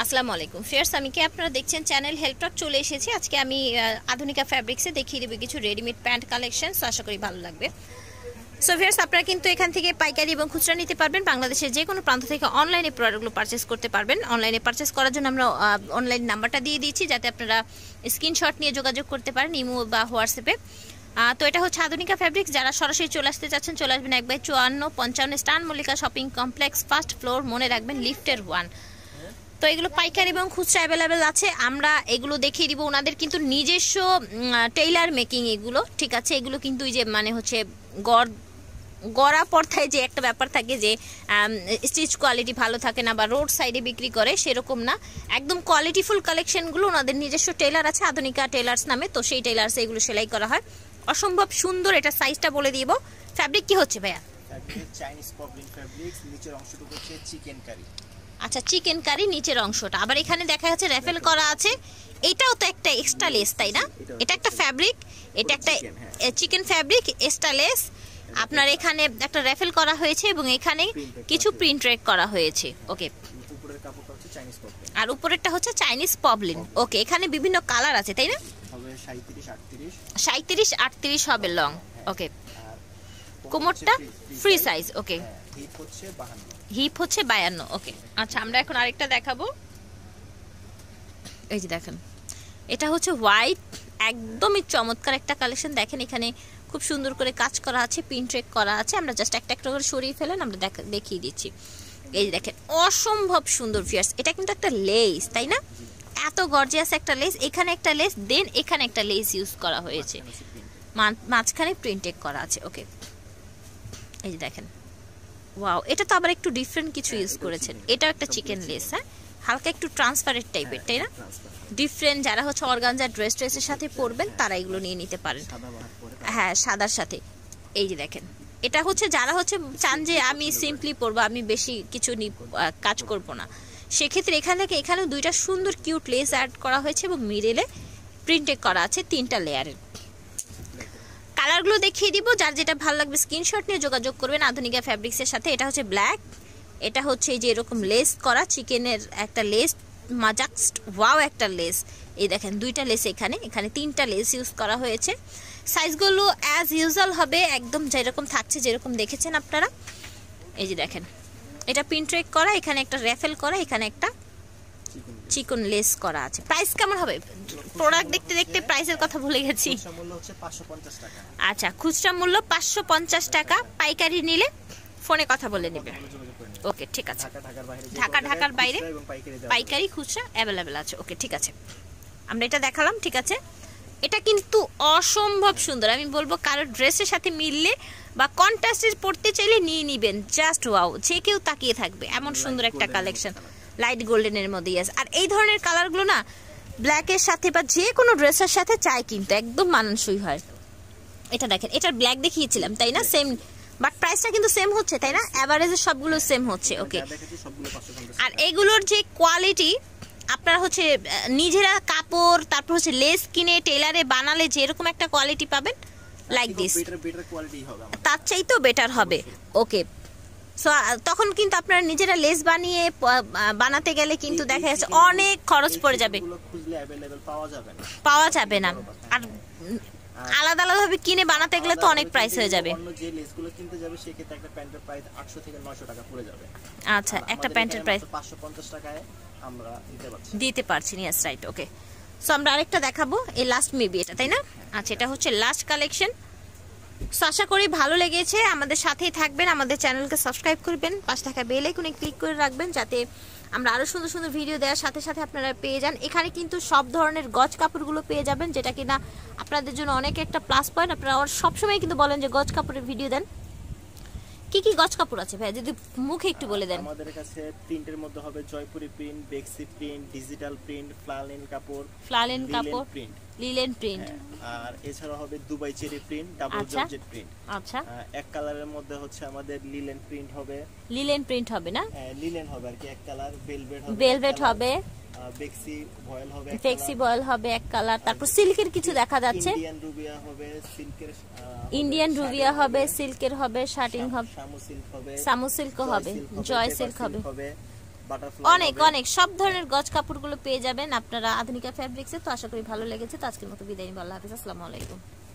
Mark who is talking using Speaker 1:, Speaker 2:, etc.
Speaker 1: আসসালামু আলাইকুম ফ্রেন্ডস, আমি কি আপনারা দেখছেন চ্যানেল হেল্পটক চলে এসেছি। আজকে আমি আধুনিকা ফ্যাব্রিক্সে দেখিয়ে দেবো কিছু রেডিমেড প্যান্ট কালেকশন। সো আশা করি ভালো লাগবে। সো ফ্রেন্ডস, আপনারা কিন্তু এখান থেকে পাইকারি এবং খুচরা নিতে পারবেন। বাংলাদেশের যে কোনো প্রান্ত থেকে অনলাইনে প্রোডাক্টগুলো পারচেস করতে পারবেন। অনলাইনে পারচেস করার জন্য আমরা অনলাইন নাম্বারটা দিয়ে দিয়েছি, যাতে আপনারা স্ক্রিনশট নিয়ে যোগাযোগ করতে পারেন ইমো বা হোয়াটসঅ্যাপে। তো এটা হচ্ছে আধুনিকা ফ্যাব্রিক্স। যারা সরাসরি চলে আসতে চাচ্ছেন চলে আসবেন 1/54-55 স্টান Mallika shopping complex, first floor. মনে রাখবেন লিফটের 1। তো এগুলো পাইকারি এবং খুচরা অ্যাভেলেবেল আছে। আমরা এগুলো দেখিয়ে দিব। ওনাদের কিন্তু নিজস্ব টেইলার মেকিং এগুলো, ঠিক আছে। এগুলো কিন্তু এই যে মানে হচ্ছে গড়া পর্দায় যে একটা ব্যাপার থাকে যে স্টিচ কোয়ালিটি ভালো থাকে না বা রোড সাইডে বিক্রি করে, সেরকম না। একদম কোয়ালিটিফুল কালেকশনগুলো ওনাদের নিজস্ব টেইলার আছে, আধুনিকা টেইলার্স নামে। তো সেই টেইলার্সে এগুলো সেলাই করা হয়। অসম্ভব সুন্দর। এটা সাইজটা বলে দিব। ফ্যাব্রিক কি হচ্ছে ভাইয়া?
Speaker 2: চাইনিজ পপলিন ফ্যাব্রিক্স, নিচের অংশটুকু হচ্ছে চিকেন কারি।
Speaker 1: আচ্ছা, চিকেন কারি নিচের অংশটা। আবার এখানে দেখা যাচ্ছে র্যাফেল করা আছে। এটাও তো একটা এক্সট্রা লেস, তাই না? এটা একটা ফ্যাব্রিক, এটা একটা চিকেন ফ্যাব্রিক এক্সট্রা লেস। আপনার এখানে একটা র্যাফেল করা হয়েছে এবং এখানে কিছু প্রিন্ট রেক করা হয়েছে। ওকে,
Speaker 2: উপরের কাপড়টা হচ্ছে চাইনিজ পপলিন
Speaker 1: আর উপরেরটা হচ্ছে চাইনিজ পপলিন। ওকে, এখানে বিভিন্ন কালার আছে, তাই না?
Speaker 2: হবে
Speaker 1: 37-38 হবে লং। ওকে, কোমরটা ফ্রি সাইজ। ওকে, হিপ হচ্ছে 52। ওকে, আচ্ছা আমরা এখন আরেকটা দেখাবো। এই যে দেখেন, এটা হচ্ছে হোয়াইট, একদমই চমৎকার একটা কালেকশন। দেখেন এখানে খুব সুন্দর করে কাজ করা আছে, প্রিন্ট ট্রেক করা আছে। আমরা জাস্ট একটা একটা করে সরিয়ে ফেলেন, আমরা দেখিয়ে দিচ্ছি। এই যে দেখেন, অসম্ভব সুন্দর ফিয়ার্স। এটা কিন্তু একটা লেস, তাই না? এত গর্জিয়াস একটা লেস। এখানে একটা লেস, দেন এখানে একটা লেস ইউজ করা হয়েছে, মাঝখানে প্রিন্ট ট্রেক করা আছে। ওকে, এই যে দেখেন, ওয়াও, এটা তো আবার একটু ডিফারেন্ট কিছু ইউজ করেছেন। এটাও একটা চিকেন লেস, হ্যাঁ, হালকা একটু ট্রান্সপারেন্ট টাইপের, তাই না? ডিফারেন্ট। যারা হচ্ছে অর্গানজা ড্রেসের সাথে পরবেন তারা এগুলো নিয়ে নিতে পারেন। হ্যাঁ, সাদার সাথে। এই যে দেখেন, এটা হচ্ছে যারা হচ্ছে চান যে আমি সিম্পলি পরবো, আমি বেশি কিছু কাজ করব না, সেক্ষেত্রে এখানে দুইটা সুন্দর কিউট লেস অ্যাড করা হয়েছে এবং মিডলে প্রিন্টেড করা আছে 3টা লেয়ারের। কালারগুলো দেখিয়ে দিব। যার যেটা ভালো লাগবে স্ক্রিনশট নিয়ে যোগাযোগ করবেন আধুনিকা ফ্যাব্রিক্সের সাথে। এটা হচ্ছে ব্ল্যাক, এটা হচ্ছে এই যে এরকম লেস করা চিকেনের একটা লেস, জাস্ট ওয়াও একটা লেস। এই দেখেন দুইটা লেস, এখানে 3টা লেস ইউজ করা হয়েছে। সাইজগুলো অ্যাজ ইউজুয়াল হবে, একদম যেরকম থাকছে, যেরকম দেখেছেন আপনারা। এই যে দেখেন, এটা প্রিন্ট্রেক করা, এখানে একটা র্যাফেল করা, এখানে একটা চিকন লেস করা আছে। প্রাইস কেমন হবে? প্রোডাক্ট দেখতে দেখতে প্রাইসের কথা ভুলে গেছি। আচ্ছা, খুচরা মূল্য 550 টাকা, পাইকারি নিলে ফোনে কথা বলে নেবেন। ওকে, ঠিক আছে। ঢাকার বাইরে পাইকারি খুচরা অ্যাভেলেবেল আছে। ওকে, ঠিক আছে, আমরা এটা দেখালাম, ঠিক আছে। এটা কিন্তু অসম্ভব সুন্দর। আমি বলবো কারো ড্রেসের সাথে মিললে বা কন্ট্রাস্টে পড়তে চাইলে নিয়ে নিবেন। জাস্ট ওয়াও, যে কেউ তাকিয়ে থাকবে, এমন সুন্দর একটা কালেকশন। লাইট গোল্ডেনের মধ্যে। ইয়াস, আর এই ধরনের কালারগুলো না ব্ল্যাকের সাথে বা যে কোনো ড্রেসের সাথে চাই কিন্তু একদম মানানসই হয়। এটা দেখেন, এটার ব্ল্যাক দেখিয়েছিলাম, তাই না? সেম, বাট প্রাইসটা কিন্তু সেম হচ্ছে, তাই না? এভারেজে সবগুলো সেম হচ্ছে। ওকে, আর এগুলোর যে কোয়ালিটি, আপনারা হচ্ছে নিজেরা কাপড় তারপর হচ্ছে লেস কিনে টেলারে বানালে যেরকম একটা কোয়ালিটি পাবেন, লাইক দিস, তার চাইতেও বেটার হবে। ওকে, সো তখন কিন্তু আপনারা নিজেরা লেস বানিয়ে বানাতে গেলে কিন্তু দেখা যাচ্ছে অনেক খরচ পড়ে যাবে, পাওয়া যাবে না। আর আলাদা আলাদাভাবে কিনে বানাতে গেলে তো অনেক প্রাইস হয়ে যাবে। আচ্ছা, একটা প্যান্টের প্রাইস
Speaker 2: 550 টাকায় আমরা
Speaker 1: দিতে পারছি। Yes, right. ওকে, সো আমরা আরেকটা দেখাবো, এই লাস্ট মেবি এটা, তাই না? আচ্ছা, এটা হচ্ছে লাস্ট কালেকশন। সো আশা করি ভালো লেগেছে। আমাদের সাথেই থাকবেন, আমাদের চ্যানেলকে সাবস্ক্রাইব করবেন, পাশে থাকা বেল আইকনে ক্লিক করে রাখবেন, যাতে আমরা আরো সুন্দর সুন্দর ভিডিও দেওয়ার সাথে সাথে আপনারা পেয়ে যান। এখানে কিন্তু সব ধরনের গজ কাপড়গুলো পেয়ে যাবেন, যেটা কিনা আপনাদের জন্য অনেক একটা প্লাস পয়েন্ট। আপনারা সবসময় কিন্তু বলেন যে গজ কাপড়ের ভিডিও দেন। কি কি গজ কাপড় আছে ভাই, যদি মুখে একটু বলে দেন।
Speaker 2: আমাদের কাছে প্রিন্টের মধ্যে হবে জয়পুরি প্রিন্ট, বেক্সি প্রিন্ট, ডিজিটাল প্রিন্ট, ফ্লালেন কাপড়,
Speaker 1: প্রিন্ট, লিলেন প্রিন্ট,
Speaker 2: আর এছাড়া হবে Dubai cherry print, double georgette print.
Speaker 1: আচ্ছা,
Speaker 2: এক কালারের মধ্যে হচ্ছে আমাদের লিলেন প্রিন্ট হবে।
Speaker 1: লিলেন প্রিন্ট হবে না?
Speaker 2: লিলেন হবে আর কি এক কালার।
Speaker 1: ভেলভেট হবে,
Speaker 2: বেক্সি ভয়েল হবে,
Speaker 1: বেক্সি ভয়েল হবে এক কালার। তারপর সিল্কের কিছু দেখা যাচ্ছে,
Speaker 2: ইন্ডিয়ান রুবিয়া হবে, সিল্কের
Speaker 1: ইন্ডিয়ান রুবিয়া হবে, সিল্কের হবে, শার্টিং হবে,
Speaker 2: সামু সিল্ক হবে,
Speaker 1: সামু সিল্ক হবে, জয় সিল্ক হবে,
Speaker 2: বাটারফ্লাই
Speaker 1: অনেক অনেক সব ধরনের গজ কাপড়গুলো পেয়ে যাবেন আপনারা আধুনিকা ফ্যাব্রিক্সে। তো আশা করি ভালো লেগেছে। তো আজকের মতো বিদায় নিব। আল্লাহ হাফেজ, আসসালামু আলাইকুম।